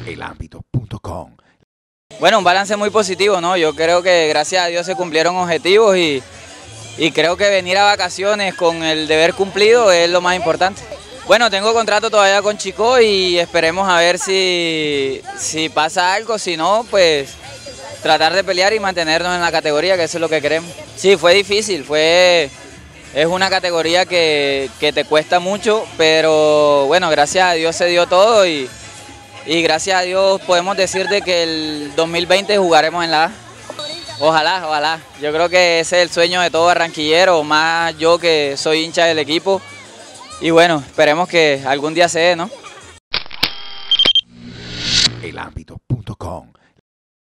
elambito.com. Bueno, un balance muy positivo, ¿no? Yo creo que gracias a Dios se cumplieron objetivos y creo que venir a vacaciones con el deber cumplido es lo más importante. Bueno, tengo contrato todavía con Chico y esperemos a ver si pasa algo, si no, pues tratar de pelear y mantenernos en la categoría, que eso es lo que queremos. Sí, fue difícil, es una categoría que te cuesta mucho, pero bueno, gracias a Dios se dio todo y gracias a Dios podemos decir de que el 2020 jugaremos en la A. Ojalá, ojalá. Yo creo que ese es el sueño de todo barranquillero, más yo que soy hincha del equipo. Y bueno, esperemos que algún día se dé, ¿no?